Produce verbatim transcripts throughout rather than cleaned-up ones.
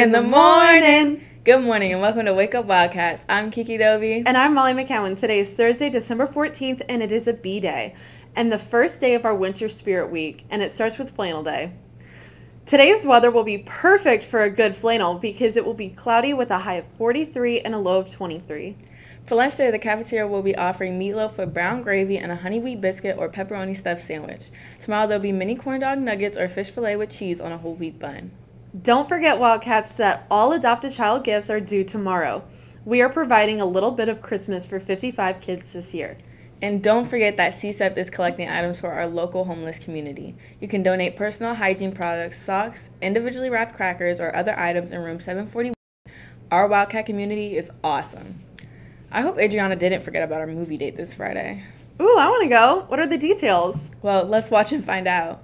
in the morning. Good morning and welcome to Wake Up Wildcats. I'm Kiki Dovey. And I'm Molly McCowan. Today is Thursday, December fourteenth, and it is a B-Day. And the first day of our Winter Spirit Week, and it starts with Flannel Day. Today's weather will be perfect for a good flannel because it will be cloudy with a high of forty-three and a low of twenty-three. For lunch today, the cafeteria will be offering meatloaf with brown gravy and a honey wheat biscuit or pepperoni stuffed sandwich. Tomorrow there'll be mini corn dog nuggets or fish fillet with cheese on a whole wheat bun. Don't forget, Wildcats, that all adopted child gifts are due tomorrow. We are providing a little bit of Christmas for fifty-five kids this year. And don't forget that S E C E P is collecting items for our local homeless community. You can donate personal hygiene products, socks, individually wrapped crackers, or other items in room seven forty-one. Our Wildcat community is awesome. I hope Adriana didn't forget about our movie date this Friday. Ooh, I want to go. What are the details? Well, let's watch and find out.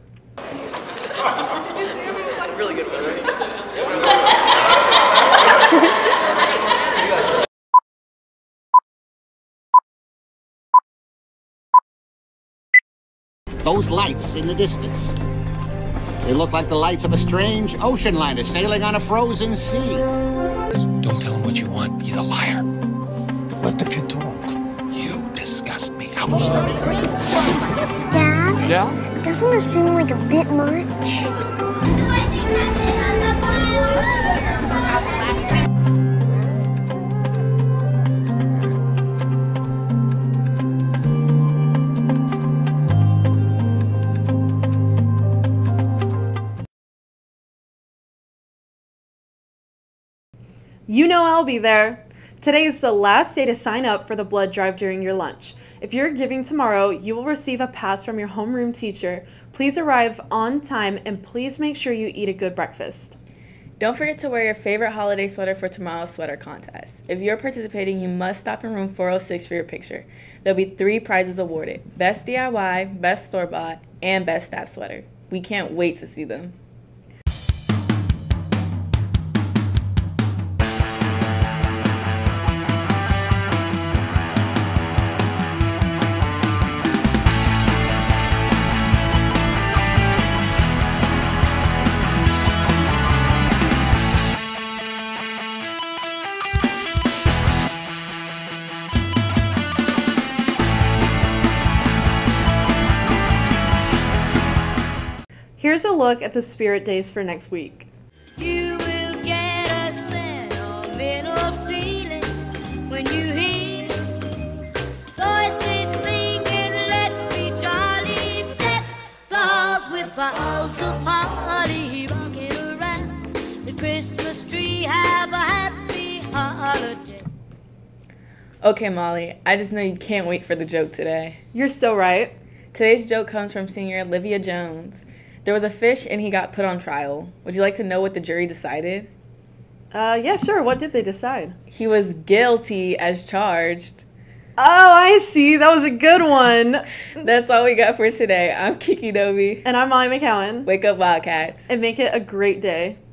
Really good weather. Those lights in the distance. They look like the lights of a strange ocean liner sailing on a frozen sea. Don't tell him what you want. He's a liar. Let the kid talk. You disgust me. How Dad? Yeah? Doesn't this seem like a bit much? You know I'll be there. Today is the last day to sign up for the blood drive during your lunch. If you're giving tomorrow, you will receive a pass from your homeroom teacher. Please arrive on time and please make sure you eat a good breakfast. Don't forget to wear your favorite holiday sweater for tomorrow's sweater contest. If you're participating, you must stop in room four oh six for your picture. There'll be three prizes awarded: Best D I Y, Best Store-Bought, and Best Staff Sweater. We can't wait to see them. Here's a look at the Spirit Days for next week. You will get a sentimental feeling when you hear voices singing, let's be jolly, deck the halls with boughs of holly, rocking around the Christmas tree, have a happy holiday. Okay, Molly, I just know you can't wait for the joke today. You're so right. Today's joke comes from senior Olivia Jones. There was a fish and he got put on trial. Would you like to know what the jury decided? Uh, yeah, sure. What did they decide? He was guilty as charged. Oh, I see. That was a good one. That's all we got for today. I'm Kiki Dovey. And I'm Molly McCowan. Wake up, Wildcats. And make it a great day.